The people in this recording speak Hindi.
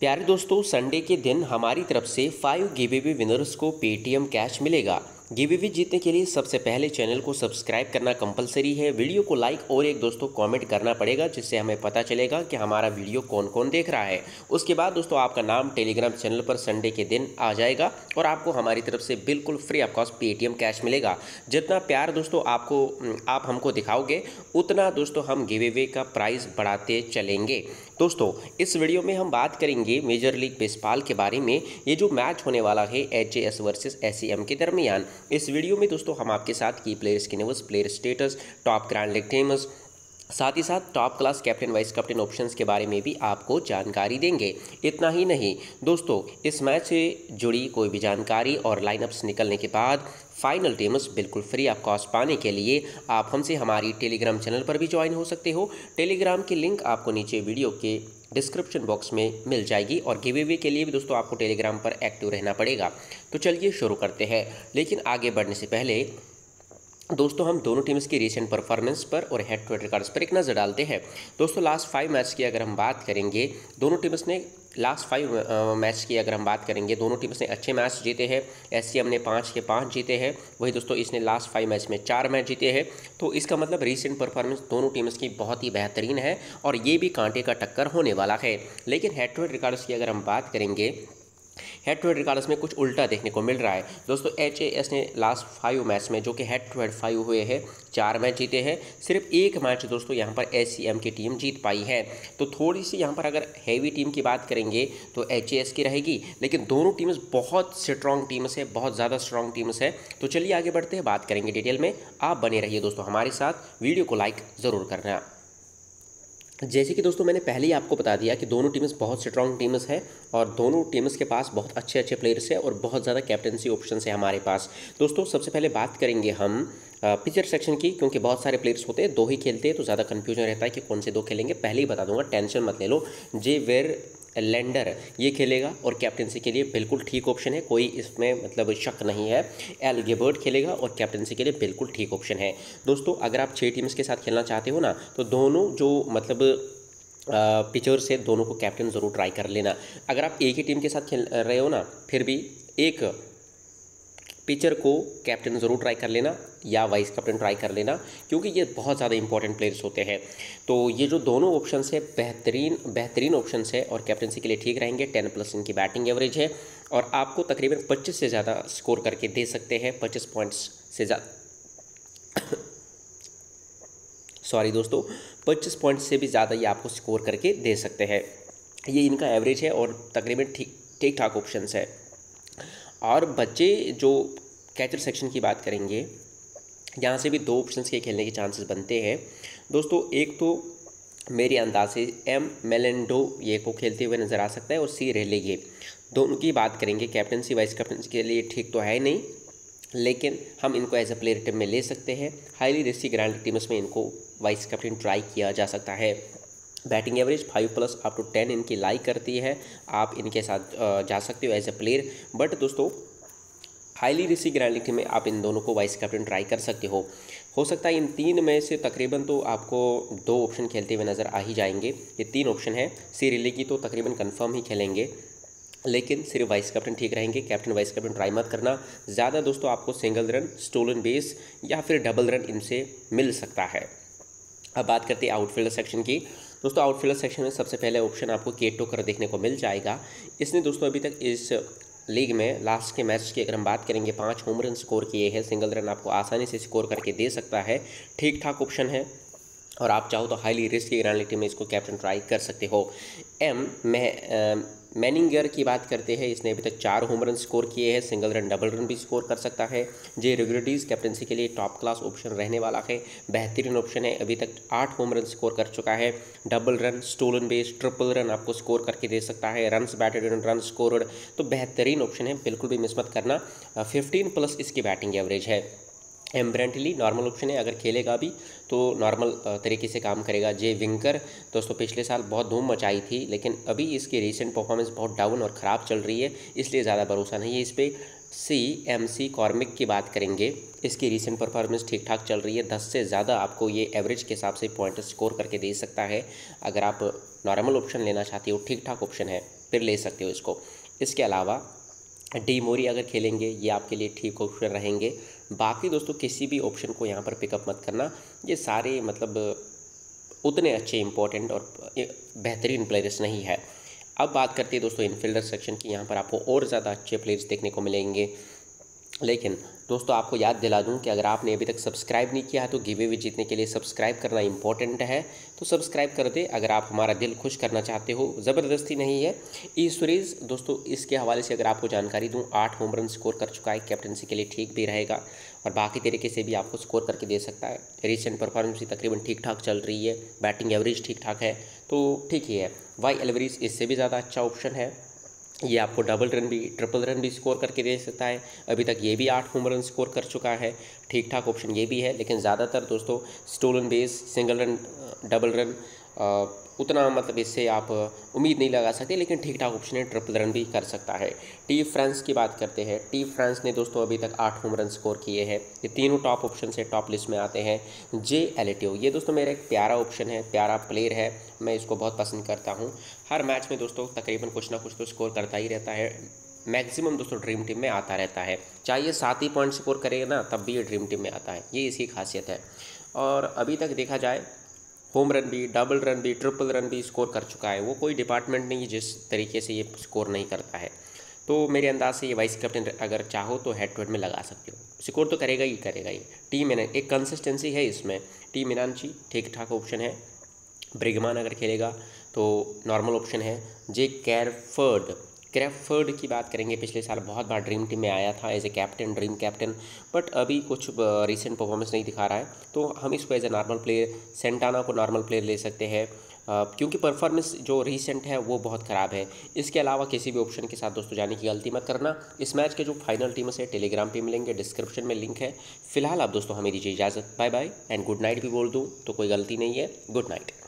प्यारे दोस्तों, संडे के दिन हमारी तरफ से 5 गिवअवे विनर्स को पेटीएम कैश मिलेगा। गिवअवे जीतने के लिए सबसे पहले चैनल को सब्सक्राइब करना कंपलसरी है। वीडियो को लाइक और एक दोस्तों कमेंट करना पड़ेगा, जिससे हमें पता चलेगा कि हमारा वीडियो कौन कौन देख रहा है। उसके बाद दोस्तों आपका नाम टेलीग्राम चैनल पर संडे के दिन आ जाएगा और आपको हमारी तरफ से बिल्कुल free of cost Paytm cash मिलेगा। जितना प्यार दोस्तों आप हमको दिखाओगे, उतना दोस्तों हम गिवअवे का प्राइस बढ़ाते चलेंगे। दोस्तों इस वीडियो में हम बात करेंगे मेजर लीग बेसबॉल के बारे में। ये जो मैच होने वाला है एचएएस वर्सेस एससीएम के दरमियान, इस वीडियो में दोस्तों हम आपके साथ की प्लेयर्स की news, player status, top grand league teams, साथ ही साथ top class captain vice captain options के बारे में भी आपको जानकारी देंगे। इतना ही नहीं दोस्तों, इस मैच से जुड़ी कोई भी जानकारी और लाइनअप्स निकलने के बाद फाइनल टीम्स बिल्कुल फ्री ऑफ कॉस्ट पाने के लिए आप हमसे हमारी टेलीग्राम चैनल पर भी ज्वाइन हो सकते हो। टेलीग्राम की लिंक आपको नीचे वीडियो के डिस्क्रिप्शन बॉक्स में मिल जाएगी और गिवअवे के लिए भी दोस्तों आपको टेलीग्राम पर एक्टिव रहना पड़ेगा। तो चलिए शुरू करते हैं, लेकिन आगे बढ़ने से पहले दोस्तों हम दोनों टीम्स की रीसेंट परफॉर्मेंस पर और हेड टू हेड रिकॉर्ड्स पर एक नज़र डालते हैं। दोस्तों लास्ट 5 मैच की अगर हम बात करेंगे, दोनों टीम्स ने लास्ट 5 मैच की अगर हम बात करेंगे, दोनों टीम्स ने अच्छे मैच जीते हैं। एससीएम ने 5 के 5 जीते हैं, वही दोस्तों इसने लास्ट 5 मैच में 4 मैच जीते हैं। तो इसका मतलब रीसेंट परफॉर्मेंस दोनों टीम्स की बहुत ही बेहतरीन है और ये भी कांटे का टक्कर होने वाला है। लेकिन हेड टू हेड रिकॉर्ड्स की अगर हम बात करेंगे, हेड टू हेड रिकॉर्ड्स में कुछ उल्टा देखने को मिल रहा है। दोस्तों एचएएस ने लास्ट 5 मैच में, जो कि हेड टू हेड 5 हुए हैं, 4 मैच जीते हैं। सिर्फ एक मैच दोस्तों यहाँ पर एससीएम की टीम जीत पाई है। तो थोड़ी सी यहाँ पर अगर हैवी टीम की बात करेंगे तो एचएएस की रहेगी, लेकिन दोनों टीम्स बहुत स्ट्रॉन्ग टीम्स है, बहुत ज़्यादा स्ट्रॉन्ग टीम्स है। तो चलिए आगे बढ़ते हैं, बात करेंगे डिटेल में। आप बने रहिए दोस्तों हमारे साथ, वीडियो को लाइक ज़रूर करना। जैसे कि दोस्तों मैंने पहले ही आपको बता दिया कि दोनों टीम्स बहुत स्ट्रॉन्ग टीम्स है और दोनों टीम्स के पास बहुत अच्छे अच्छे प्लेयर्स हैं और बहुत ज़्यादा कैप्टनसी ऑप्शंस है हमारे पास। दोस्तों सबसे पहले बात करेंगे हम पिचर सेक्शन की, क्योंकि बहुत सारे प्लेयर्स होते हैं, 2 ही खेलते हैं तो ज़्यादा कन्फ्यूजन रहता है कि कौन से 2 खेलेंगे। पहले ही बता दूंगा, टेंशन मत ले लो। जे वेर लैंडर ये खेलेगा और कैप्टनसी के लिए बिल्कुल ठीक ऑप्शन है, कोई इसमें मतलब शक नहीं है। एल गिबर्ट खेलेगा और कैप्टनसी के लिए बिल्कुल ठीक ऑप्शन है। दोस्तों अगर आप 6 टीम्स के साथ खेलना चाहते हो ना, तो दोनों जो मतलब पिचर्स है, दोनों को कैप्टन ज़रूर ट्राई कर लेना। अगर आप एक ही टीम के साथ खेल रहे हो ना, फिर भी एक पिचर को कैप्टन ज़रूर ट्राई कर लेना या वाइस कैप्टन ट्राई कर लेना, क्योंकि ये बहुत ज़्यादा इंपॉर्टेंट प्लेयर्स होते हैं। तो ये जो दोनों ऑप्शंस है बेहतरीन ऑप्शंस है और कैप्टनसी के लिए ठीक रहेंगे। 10+ इनकी बैटिंग एवरेज है और आपको तकरीबन 25 से ज़्यादा स्कोर करके दे सकते हैं। 25 पॉइंट्स से ज़्यादा सॉरी दोस्तों, 25 पॉइंट से भी ज़्यादा ये आपको स्कोर करके दे सकते हैं। ये इनका एवरेज है और तकरीबन ठीक ठाक ऑप्शंस है। और बच्चे जो कैचर सेक्शन की बात करेंगे, यहाँ से भी 2 ऑप्शंस के खेलने के चांसेस बनते हैं दोस्तों। एक तो मेरे अंदाज से एम मेलेंडो ये को खेलते हुए नज़र आ सकता है और सी रेलेगे, दोनों की बात करेंगे। कैप्टनसी वाइस कैप्टनसी के लिए ठीक तो है नहीं, लेकिन हम इनको एज अ प्लेयर टीम में ले सकते हैं। हाईली रिस्की ग्रैंड टीम्स में इनको वाइस कैप्टन ट्राई किया जा सकता है। बैटिंग एवरेज 5+ अप टू 10 इनकी लाइक करती है, आप इनके साथ जा सकते हो एज अ प्लेयर। बट दोस्तों हाईली रिस्की ग्रैंड टीम में आप इन दोनों को वाइस कैप्टन ट्राई कर सकते हो सकता है इन 3 में से तकरीबन तो आपको 2 ऑप्शन खेलते हुए नज़र आ ही जाएंगे। ये 3 ऑप्शन है। सी रिलेगी तो तकरीबन कन्फर्म ही खेलेंगे, लेकिन सिर्फ वाइस कैप्टन ठीक रहेंगे। कैप्टन वाइस कैप्टन ट्राई मत करना ज़्यादा दोस्तों, आपको सिंगल रन, स्टोलन बेस या फिर डबल रन इनसे मिल सकता है। अब बात करते हैं आउटफील्डर सेक्शन की। दोस्तों आउटफील्डर सेक्शन में सबसे पहले ऑप्शन आपको केट टोकर देखने को मिल जाएगा। इसने दोस्तों अभी तक इस लीग में लास्ट के मैच की अगर हम बात करेंगे, 5 होम रन स्कोर किए हैं। सिंगल रन आपको आसानी से स्कोर करके दे सकता है, ठीक ठाक ऑप्शन है और आप चाहो तो हाईली रिस्की ग्रैंड लीग में इसको कैप्टन ट्राई कर सकते हो। मैनिंगर की बात करते हैं, इसने अभी तक 4 होम रन स्कोर किए हैं, सिंगल रन डबल रन भी स्कोर कर सकता है। जे रेगुलरिटीज़ कैप्टनसी के लिए टॉप क्लास ऑप्शन रहने वाला है, बेहतरीन ऑप्शन है। अभी तक 8 होम रन स्कोर कर चुका है, double run, stolen base, triple run आपको स्कोर करके दे सकता है, रन्स बैटेड रन स्कोर्ड, तो बेहतरीन ऑप्शन है, बिल्कुल भी मिस मत करना। 15+ इसकी बैटिंग एवरेज है। एम्ब्रेंटली नॉर्मल ऑप्शन है, अगर खेलेगा भी तो नॉर्मल तरीके से काम करेगा। जे विंकर दोस्तों पिछले साल बहुत धूम मचाई थी, लेकिन अभी इसकी रीसेंट परफॉर्मेंस बहुत डाउन और ख़राब चल रही है, इसलिए ज़्यादा भरोसा नहीं है इस पर। CMC कॉर्मिक की बात करेंगे, इसकी रीसेंट परफॉर्मेंस ठीक ठाक चल रही है, 10 से ज़्यादा आपको ये एवरेज के हिसाब से पॉइंट स्कोर करके दे सकता है। अगर आप नॉर्मल ऑप्शन लेना चाहते हो, ठीक ठाक ऑप्शन है, फिर ले सकते हो इसको। इसके अलावा डी मोरी अगर खेलेंगे, ये आपके लिए ठीक ऑप्शन रहेंगे। बाकी दोस्तों किसी भी ऑप्शन को यहाँ पर पिकअप मत करना, ये सारे मतलब उतने अच्छे इंपॉर्टेंट और बेहतरीन प्लेयर्स नहीं है। अब बात करते हैं दोस्तों इनफील्डर सेक्शन की, यहाँ पर आपको और ज़्यादा अच्छे प्लेयर्स देखने को मिलेंगे। लेकिन दोस्तों आपको याद दिला दूं कि अगर आपने अभी तक सब्सक्राइब नहीं किया है तो गिव अवे जीतने के लिए सब्सक्राइब करना इंपॉर्टेंट है, तो सब्सक्राइब कर दे अगर आप हमारा दिल खुश करना चाहते हो, ज़बरदस्ती नहीं है। ई सुरेश दोस्तों इसके हवाले से अगर आपको जानकारी दूं, 8 होम रन स्कोर कर चुका है, कैप्टनसी के लिए ठीक भी रहेगा और बाकी तरीके से भी आपको स्कोर करके दे सकता है। रिसेंट परफॉर्मेंस भी तकरीबन ठीक ठाक चल रही है, बैटिंग एवरेज ठीक ठाक है, तो ठीक ही है। वाई एल्वरीज इससे भी ज़्यादा अच्छा ऑप्शन है, ये आपको डबल रन भी ट्रिपल रन भी स्कोर करके दे सकता है। अभी तक ये भी 8 होम रन स्कोर कर चुका है, ठीक ठाक ऑप्शन ये भी है। लेकिन ज़्यादातर दोस्तों stolen base, single run, double run उतना मतलब इससे आप उम्मीद नहीं लगा सकते, लेकिन ठीक ठाक ऑप्शन है, ट्रिपल रन भी कर सकता है। टी फ्रांस की बात करते हैं, टी फ्रांस ने दोस्तों अभी तक 8 होम रन स्कोर किए हैं। ये तीनों टॉप ऑप्शन से टॉप लिस्ट में आते हैं। जे एलेटियो ये दोस्तों मेरा एक प्यारा ऑप्शन है, प्यारा प्लेयर है, मैं इसको बहुत पसंद करता हूँ। हर मैच में दोस्तों तकरीबन कुछ ना कुछ तो स्कोर करता ही रहता है, मैक्सिमम दोस्तों ड्रीम टीम में आता रहता है, चाहे ये 7 ही पॉइंट स्कोर करेगा ना तब भी ये ड्रीम टीम में आता है, ये इसकी खासियत है। और अभी तक देखा जाए होम रन भी, डबल रन भी, ट्रिपल रन भी स्कोर कर चुका है। वो कोई डिपार्टमेंट नहीं जिस तरीके से ये स्कोर नहीं करता है, तो मेरे अंदाज से ये वाइस कैप्टन अगर चाहो तो हेड टू हेड में लगा सकते हो, स्कोर तो करेगा ही करेगा ये। टीम एक कंसिस्टेंसी है इसमें। टीम मिनांची ठीक ठाक ऑप्शन है। ब्रिगमान अगर खेलेगा तो नॉर्मल ऑप्शन है। जे क्रैफर्ड की बात करेंगे, पिछले साल बहुत बार ड्रीम टीम में आया था as a captain, dream captain, but अभी कुछ रीसेंट परफॉर्मेंस नहीं दिखा रहा है, तो हम इसको as a normal player, Santana को नॉर्मल प्लेयर ले सकते हैं क्योंकि परफॉर्मेंस जो रीसेंट है वो बहुत ख़राब है। इसके अलावा किसी भी ऑप्शन के साथ दोस्तों जाने की गलती मत करना। इस मैच के जो फाइनल टीम्स है टेलीग्राम पे मिलेंगे, डिस्क्रिप्शन में लिंक है। फिलहाल आप दोस्तों हमें दीजिए इजाज़त, bye bye and good night भी बोल दूँ तो कोई गलती नहीं है, गुड नाइट।